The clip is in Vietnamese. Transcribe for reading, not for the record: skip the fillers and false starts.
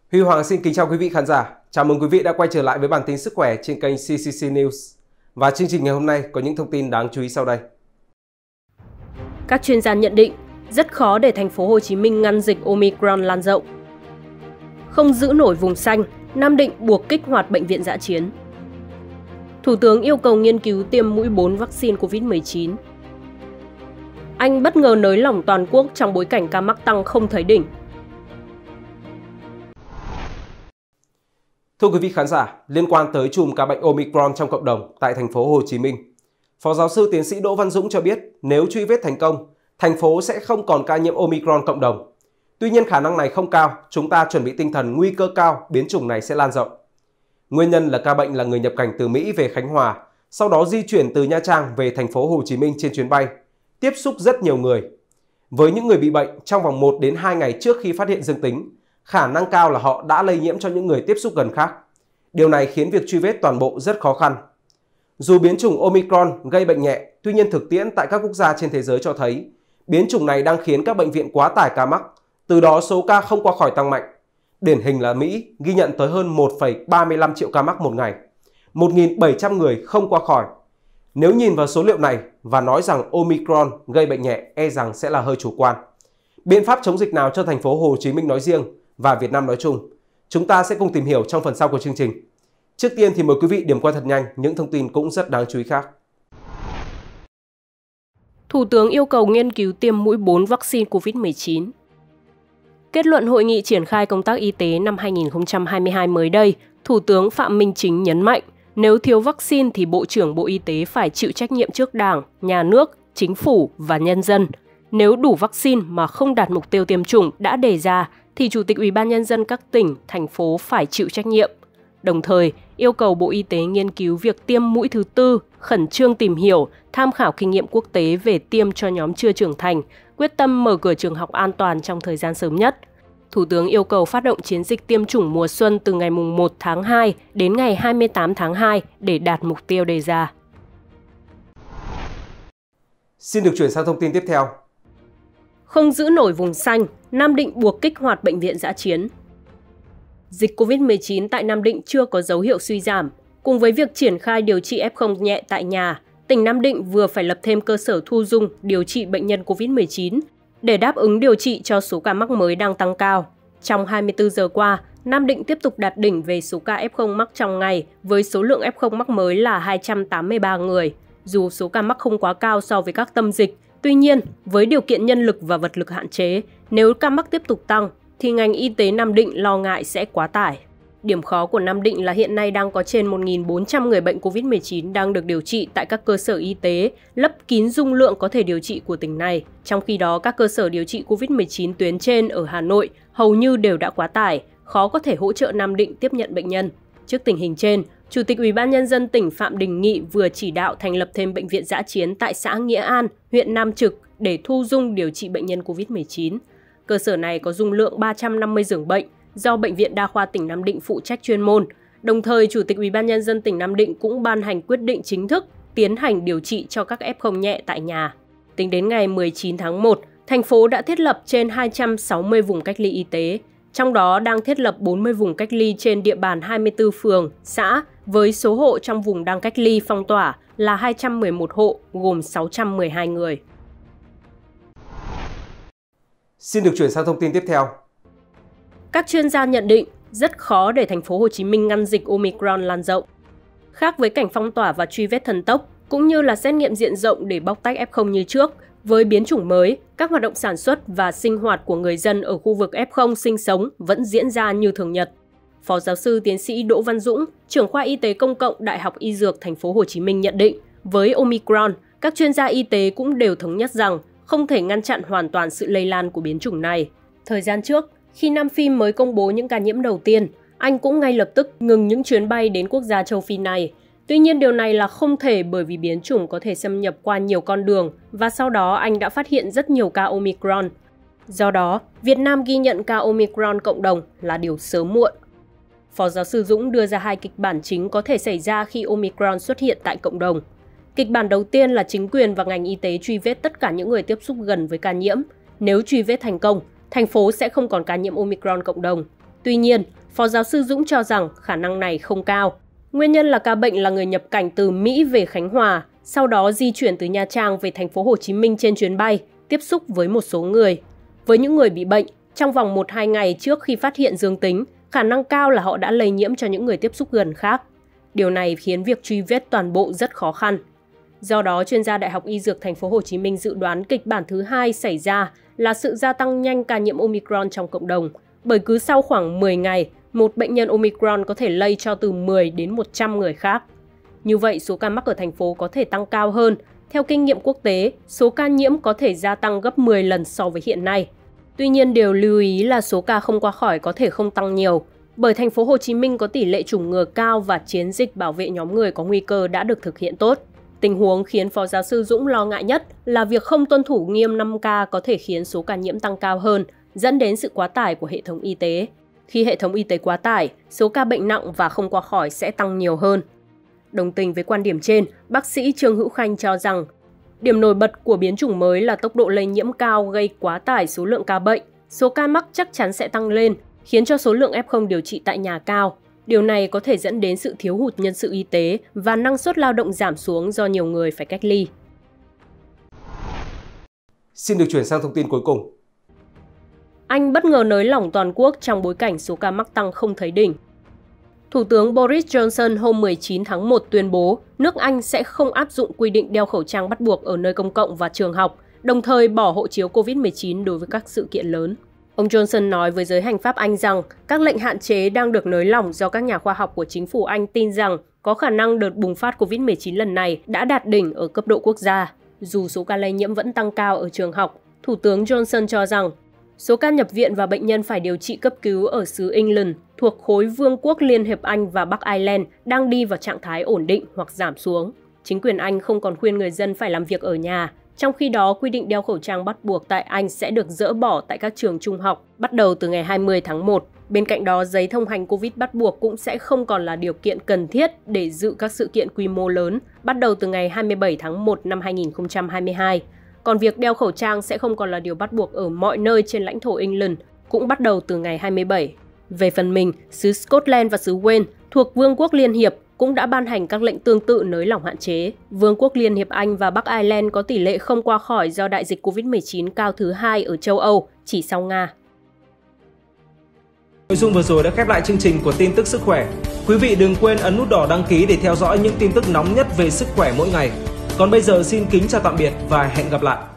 Huy Hoàng xin kính chào quý vị khán giả. Chào mừng quý vị đã quay trở lại với bản tin sức khỏe trên kênh CCC News. Và chương trình ngày hôm nay có những thông tin đáng chú ý sau đây. Các chuyên gia nhận định rất khó để thành phố Hồ Chí Minh ngăn dịch Omicron lan rộng. Không giữ nổi vùng xanh, Nam Định buộc kích hoạt bệnh viện dã chiến. Thủ tướng yêu cầu nghiên cứu tiêm mũi 4 vaccine COVID-19. Anh bất ngờ nới lỏng toàn quốc trong bối cảnh ca mắc tăng không thấy đỉnh. Thưa quý vị khán giả, liên quan tới chùm ca bệnh Omicron trong cộng đồng tại thành phố Hồ Chí Minh, Phó giáo sư tiến sĩ Đỗ Văn Dũng cho biết nếu truy vết thành công, thành phố sẽ không còn ca nhiễm Omicron cộng đồng. Tuy nhiên khả năng này không cao, chúng ta chuẩn bị tinh thần nguy cơ cao biến chủng này sẽ lan rộng. Nguyên nhân là ca bệnh là người nhập cảnh từ Mỹ về Khánh Hòa, sau đó di chuyển từ Nha Trang về thành phố Hồ Chí Minh trên chuyến bay, tiếp xúc rất nhiều người. Với những người bị bệnh trong vòng 1 đến 2 ngày trước khi phát hiện dương tính, khả năng cao là họ đã lây nhiễm cho những người tiếp xúc gần khác. Điều này khiến việc truy vết toàn bộ rất khó khăn. Dù biến chủng Omicron gây bệnh nhẹ, tuy nhiên thực tiễn tại các quốc gia trên thế giới cho thấy biến chủng này đang khiến các bệnh viện quá tải ca mắc, từ đó số ca không qua khỏi tăng mạnh. Điển hình là Mỹ ghi nhận tới hơn 1,35 triệu ca mắc một ngày, 1.700 người không qua khỏi. Nếu nhìn vào số liệu này và nói rằng Omicron gây bệnh nhẹ e rằng sẽ là hơi chủ quan. Biện pháp chống dịch nào cho thành phố Hồ Chí Minh nói riêng và Việt Nam nói chung? Chúng ta sẽ cùng tìm hiểu trong phần sau của chương trình. Trước tiên thì mời quý vị điểm qua thật nhanh những thông tin cũng rất đáng chú ý khác. Thủ tướng yêu cầu nghiên cứu tiêm mũi 4 vaccine COVID-19. Kết luận hội nghị triển khai công tác y tế năm 2022 mới đây, Thủ tướng Phạm Minh Chính nhấn mạnh, nếu thiếu vaccine thì Bộ trưởng Bộ Y tế phải chịu trách nhiệm trước Đảng, Nhà nước, Chính phủ và nhân dân. Nếu đủ vaccine mà không đạt mục tiêu tiêm chủng đã đề ra, thì Chủ tịch Ủy ban Nhân dân các tỉnh, thành phố phải chịu trách nhiệm. Đồng thời, yêu cầu Bộ Y tế nghiên cứu việc tiêm mũi thứ tư, khẩn trương tìm hiểu, tham khảo kinh nghiệm quốc tế về tiêm cho nhóm chưa trưởng thành, quyết tâm mở cửa trường học an toàn trong thời gian sớm nhất. Thủ tướng yêu cầu phát động chiến dịch tiêm chủng mùa xuân từ ngày 1 tháng 2 đến ngày 28 tháng 2 để đạt mục tiêu đề ra. Xin được chuyển sang thông tin tiếp theo. Không giữ nổi vùng xanh, Nam Định buộc kích hoạt bệnh viện dã chiến. Dịch COVID-19 tại Nam Định chưa có dấu hiệu suy giảm. Cùng với việc triển khai điều trị F0 nhẹ tại nhà, tỉnh Nam Định vừa phải lập thêm cơ sở thu dung điều trị bệnh nhân COVID-19 để đáp ứng điều trị cho số ca mắc mới đang tăng cao. Trong 24 giờ qua, Nam Định tiếp tục đạt đỉnh về số ca F0 mắc trong ngày với số lượng F0 mắc mới là 283 người. Dù số ca mắc không quá cao so với các tâm dịch, tuy nhiên, với điều kiện nhân lực và vật lực hạn chế, nếu ca mắc tiếp tục tăng, thì ngành y tế Nam Định lo ngại sẽ quá tải. Điểm khó của Nam Định là hiện nay đang có trên 1.400 người bệnh COVID-19 đang được điều trị tại các cơ sở y tế, lấp kín dung lượng có thể điều trị của tỉnh này. Trong khi đó, các cơ sở điều trị COVID-19 tuyến trên ở Hà Nội hầu như đều đã quá tải, khó có thể hỗ trợ Nam Định tiếp nhận bệnh nhân. Trước tình hình trên, Chủ tịch Ủy ban Nhân dân tỉnh Phạm Đình Nghị vừa chỉ đạo thành lập thêm bệnh viện dã chiến tại xã Nghĩa An, huyện Nam Trực để thu dung điều trị bệnh nhân COVID-19. Cơ sở này có dung lượng 350 giường bệnh do Bệnh viện Đa khoa tỉnh Nam Định phụ trách chuyên môn. Đồng thời, Chủ tịch Ủy ban Nhân dân tỉnh Nam Định cũng ban hành quyết định chính thức tiến hành điều trị cho các F0 nhẹ tại nhà. Tính đến ngày 19 tháng 1, thành phố đã thiết lập trên 260 vùng cách ly y tế. Trong đó đang thiết lập 40 vùng cách ly trên địa bàn 24 phường, xã, với số hộ trong vùng đang cách ly phong tỏa là 211 hộ, gồm 612 người. Xin được chuyển sang thông tin tiếp theo. Các chuyên gia nhận định rất khó để thành phố Hồ Chí Minh ngăn dịch Omicron lan rộng. Khác với cảnh phong tỏa và truy vết thần tốc, cũng như là xét nghiệm diện rộng để bóc tách F0 như trước, với biến chủng mới, các hoạt động sản xuất và sinh hoạt của người dân ở khu vực F0 sinh sống vẫn diễn ra như thường nhật. Phó giáo sư tiến sĩ Đỗ Văn Dũng, trưởng khoa y tế công cộng Đại học Y Dược thành phố Hồ Chí Minh nhận định, với Omicron, các chuyên gia y tế cũng đều thống nhất rằng không thể ngăn chặn hoàn toàn sự lây lan của biến chủng này. Thời gian trước, khi Nam Phi mới công bố những ca nhiễm đầu tiên, Anh cũng ngay lập tức ngừng những chuyến bay đến quốc gia châu Phi này. Tuy nhiên điều này là không thể bởi vì biến chủng có thể xâm nhập qua nhiều con đường và sau đó Anh đã phát hiện rất nhiều ca Omicron. Do đó, Việt Nam ghi nhận ca Omicron cộng đồng là điều sớm muộn. Phó giáo sư Dũng đưa ra hai kịch bản chính có thể xảy ra khi Omicron xuất hiện tại cộng đồng. Kịch bản đầu tiên là chính quyền và ngành y tế truy vết tất cả những người tiếp xúc gần với ca nhiễm. Nếu truy vết thành công, thành phố sẽ không còn ca nhiễm Omicron cộng đồng. Tuy nhiên, Phó giáo sư Dũng cho rằng khả năng này không cao. Nguyên nhân là ca bệnh là người nhập cảnh từ Mỹ về Khánh Hòa, sau đó di chuyển từ Nha Trang về thành phố Hồ Chí Minh trên chuyến bay, tiếp xúc với một số người. Với những người bị bệnh, trong vòng 1-2 ngày trước khi phát hiện dương tính, khả năng cao là họ đã lây nhiễm cho những người tiếp xúc gần khác. Điều này khiến việc truy vết toàn bộ rất khó khăn. Do đó, chuyên gia Đại học Y Dược thành phố Hồ Chí Minh dự đoán kịch bản thứ hai xảy ra là sự gia tăng nhanh ca nhiễm Omicron trong cộng đồng, bởi cứ sau khoảng 10 ngày, một bệnh nhân Omicron có thể lây cho từ 10 đến 100 người khác. Như vậy, số ca mắc ở thành phố có thể tăng cao hơn. Theo kinh nghiệm quốc tế, số ca nhiễm có thể gia tăng gấp 10 lần so với hiện nay. Tuy nhiên, điều lưu ý là số ca không qua khỏi có thể không tăng nhiều, bởi thành phố Hồ Chí Minh có tỷ lệ chủng ngừa cao và chiến dịch bảo vệ nhóm người có nguy cơ đã được thực hiện tốt. Tình huống khiến Phó giáo sư Dũng lo ngại nhất là việc không tuân thủ nghiêm 5K có thể khiến số ca nhiễm tăng cao hơn, dẫn đến sự quá tải của hệ thống y tế. Khi hệ thống y tế quá tải, số ca bệnh nặng và không qua khỏi sẽ tăng nhiều hơn. Đồng tình với quan điểm trên, bác sĩ Trương Hữu Khanh cho rằng, điểm nổi bật của biến chủng mới là tốc độ lây nhiễm cao gây quá tải số lượng ca bệnh. Số ca mắc chắc chắn sẽ tăng lên, khiến cho số lượng F0 điều trị tại nhà cao. Điều này có thể dẫn đến sự thiếu hụt nhân sự y tế và năng suất lao động giảm xuống do nhiều người phải cách ly. Xin được chuyển sang thông tin cuối cùng. Anh bất ngờ nới lỏng toàn quốc trong bối cảnh số ca mắc tăng không thấy đỉnh. Thủ tướng Boris Johnson hôm 19 tháng 1 tuyên bố nước Anh sẽ không áp dụng quy định đeo khẩu trang bắt buộc ở nơi công cộng và trường học, đồng thời bỏ hộ chiếu COVID-19 đối với các sự kiện lớn. Ông Johnson nói với giới hành pháp Anh rằng các lệnh hạn chế đang được nới lỏng do các nhà khoa học của chính phủ Anh tin rằng có khả năng đợt bùng phát COVID-19 lần này đã đạt đỉnh ở cấp độ quốc gia. Dù số ca lây nhiễm vẫn tăng cao ở trường học, Thủ tướng Johnson cho rằng số ca nhập viện và bệnh nhân phải điều trị cấp cứu ở xứ England thuộc khối Vương quốc Liên hiệp Anh và Bắc Ireland đang đi vào trạng thái ổn định hoặc giảm xuống. Chính quyền Anh không còn khuyên người dân phải làm việc ở nhà. Trong khi đó, quy định đeo khẩu trang bắt buộc tại Anh sẽ được dỡ bỏ tại các trường trung học bắt đầu từ ngày 20 tháng 1. Bên cạnh đó, giấy thông hành COVID bắt buộc cũng sẽ không còn là điều kiện cần thiết để dự các sự kiện quy mô lớn bắt đầu từ ngày 27 tháng 1 năm 2022. Còn việc đeo khẩu trang sẽ không còn là điều bắt buộc ở mọi nơi trên lãnh thổ England, cũng bắt đầu từ ngày 27. Về phần mình, xứ Scotland và xứ Wales thuộc Vương quốc Liên hiệp cũng đã ban hành các lệnh tương tự nới lỏng hạn chế. Vương quốc Liên hiệp Anh và Bắc Ireland có tỷ lệ không qua khỏi do đại dịch COVID-19 cao thứ 2 ở châu Âu, chỉ sau Nga. Nội dung vừa rồi đã khép lại chương trình của tin tức sức khỏe. Quý vị đừng quên ấn nút đỏ đăng ký để theo dõi những tin tức nóng nhất về sức khỏe mỗi ngày. Còn bây giờ xin kính chào tạm biệt và hẹn gặp lại.